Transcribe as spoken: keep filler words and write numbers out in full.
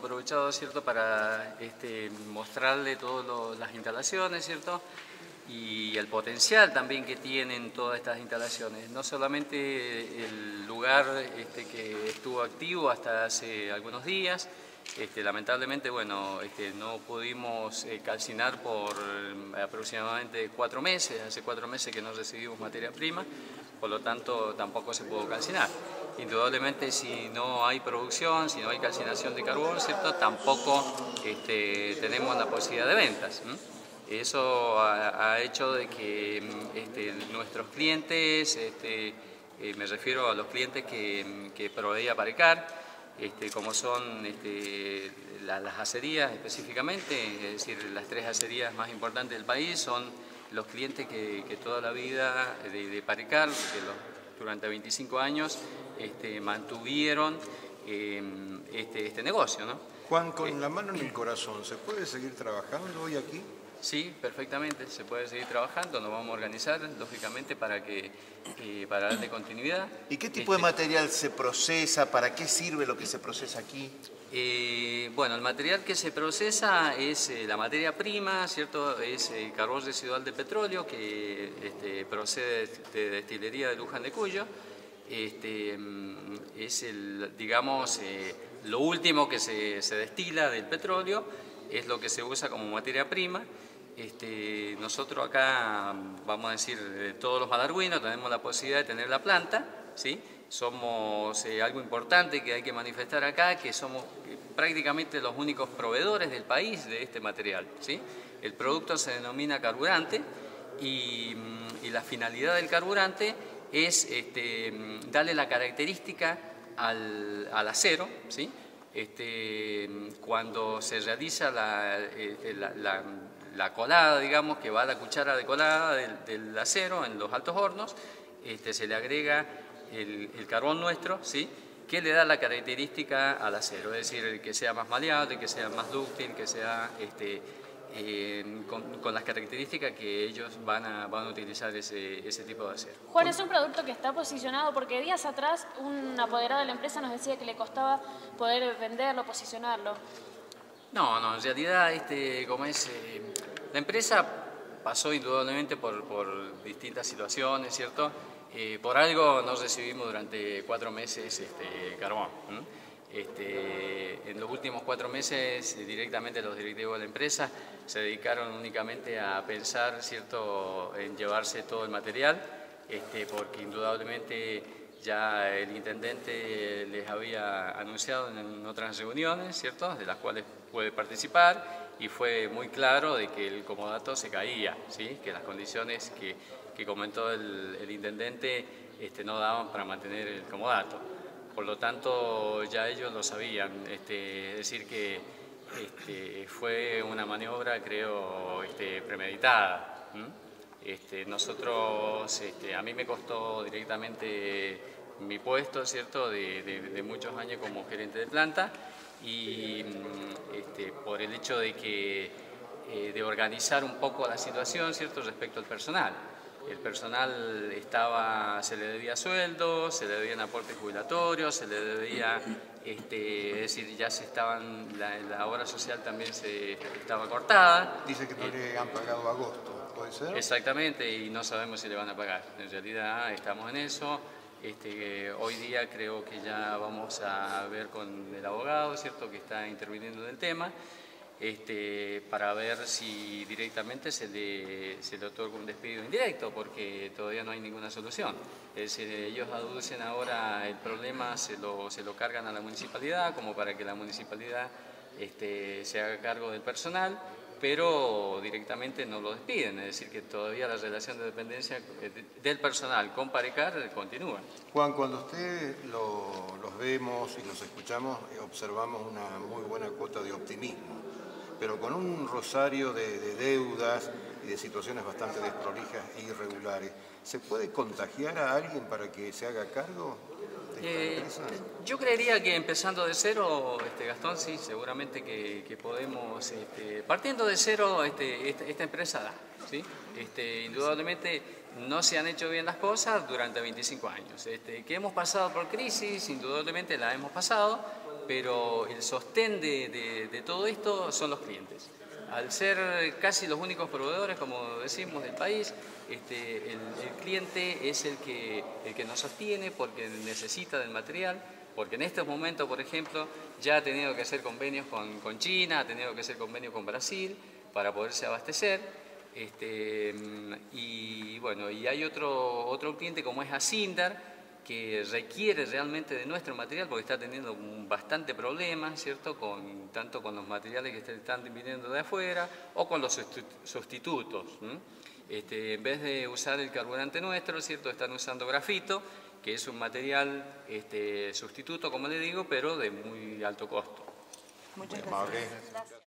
aprovechado, ¿cierto?, para este, mostrarle todas las instalaciones, ¿cierto?, y el potencial también que tienen todas estas instalaciones. No solamente el lugar este, que estuvo activo hasta hace algunos días, este, lamentablemente, bueno, este, no pudimos eh, calcinar por aproximadamente cuatro meses, hace cuatro meses que no recibimos materia prima, por lo tanto tampoco se pudo calcinar. Indudablemente, si no hay producción, si no hay calcinación de carbón, ¿cierto?, tampoco este, tenemos la posibilidad de ventas. ¿m? Eso ha, ha hecho de que este, nuestros clientes, este, eh, me refiero a los clientes que, que proveía Parecar, este, como son este, la, las acerías específicamente, es decir, las tres acerías más importantes del país, son los clientes que, que toda la vida de, de Parecar, que los, durante veinticinco años, este, mantuvieron eh, este, este negocio, ¿no? Juan, con eh, la mano en el corazón, ¿se puede seguir trabajando hoy aquí? Sí, perfectamente, se puede seguir trabajando, nos vamos a organizar, lógicamente, para, que, eh, para darle continuidad. ¿Y qué tipo este, de material se procesa? ¿Para qué sirve lo que se procesa aquí? Eh, bueno, el material que se procesa es eh, la materia prima, ¿cierto? Es el carbón residual de petróleo que este, procede de destilería de Luján de Cuyo. Este, es el, digamos, eh, lo último que se, se destila del petróleo, es lo que se usa como materia prima. Este, nosotros acá, vamos a decir, todos los malargüinos tenemos la posibilidad de tener la planta, ¿sí? Somos eh, algo importante que hay que manifestar acá, que somos eh, prácticamente los únicos proveedores del país de este material, ¿sí? El producto se denomina carburante y, y la finalidad del carburante es este, darle la característica al, al acero, ¿sí? Este, cuando se realiza la, la, la, la colada, digamos, que va a la cuchara de colada del, del acero en los altos hornos, este, se le agrega el, el carbón nuestro, ¿sí?, que le da la característica al acero, es decir, que sea más maleable, que sea más dúctil, que sea este, eh, con, con las características que ellos van a, van a utilizar ese, ese tipo de acero. Juan, es un producto que está posicionado porque días atrás un apoderado de la empresa nos decía que le costaba poder venderlo, posicionarlo. No, no, en realidad, este, como es, eh, la empresa pasó indudablemente por, por distintas situaciones, ¿cierto? Eh, por algo no recibimos durante cuatro meses este, carbón. Este, en los últimos cuatro meses directamente los directivos de la empresa se dedicaron únicamente a pensar, ¿cierto?, en llevarse todo el material, este, porque indudablemente ya el intendente les había anunciado en otras reuniones, ¿cierto?, de las cuales puede participar, y fue muy claro de que el comodato se caía, ¿sí?, que las condiciones que, que comentó el, el intendente este, no daban para mantener el comodato. Por lo tanto, ya ellos lo sabían, este, es decir que este, fue una maniobra, creo, este, premeditada. Este, nosotros, este, a mí me costó directamente mi puesto, ¿cierto?, de, de, de muchos años como gerente de planta, y este, por el hecho de que eh, de organizar un poco la situación, ¿cierto?, respecto al personal. El personal estaba, se le debía sueldo, se le debían aportes jubilatorios, se le debía, este, es decir, ya se estaban, la, la obra social también se estaba cortada. Dice que no eh, le han pagado agosto, ¿puede ser? Exactamente, y no sabemos si le van a pagar. En realidad estamos en eso. Este, hoy día creo que ya vamos a ver con el abogado, ¿cierto?, que está interviniendo en el tema. Este, para ver si directamente se le, se le otorga un despido indirecto, porque todavía no hay ninguna solución. Es decir, ellos aducen ahora el problema, se lo, se lo cargan a la municipalidad, como para que la municipalidad este, se haga cargo del personal, pero directamente no lo despiden, es decir, que todavía la relación de dependencia del personal con Parecar continúa. Juan, cuando usted lo, los vemos y los escuchamos, observamos una muy buena cuota de optimismo, pero con un rosario de, de deudas y de situaciones bastante desprolijas e irregulares. ¿Se puede contagiar a alguien para que se haga cargo de esta eh, empresa? Yo creería que empezando de cero, este, Gastón, sí, seguramente que, que podemos, este, partiendo de cero, este, esta, esta empresa da, ¿sí? Este, indudablemente no se han hecho bien las cosas durante veinticinco años. Este, que hemos pasado por crisis, indudablemente la hemos pasado, pero el sostén de, de, de todo esto son los clientes. Al ser casi los únicos proveedores, como decimos, del país, este, el, el cliente es el que, el que nos sostiene porque necesita del material, porque en estos momentos, por ejemplo, ya ha tenido que hacer convenios con, con China, ha tenido que hacer convenios con Brasil para poderse abastecer. Este, y bueno, y hay otro, otro cliente como es Asindar, que requiere realmente de nuestro material porque está teniendo bastante problemas, ¿cierto? Con, tanto con los materiales que están viniendo de afuera o con los sustitutos. Este, en vez de usar el carburante nuestro, ¿cierto? Están usando grafito, que es un material este, sustituto, como le digo, pero de muy alto costo. Muchas gracias.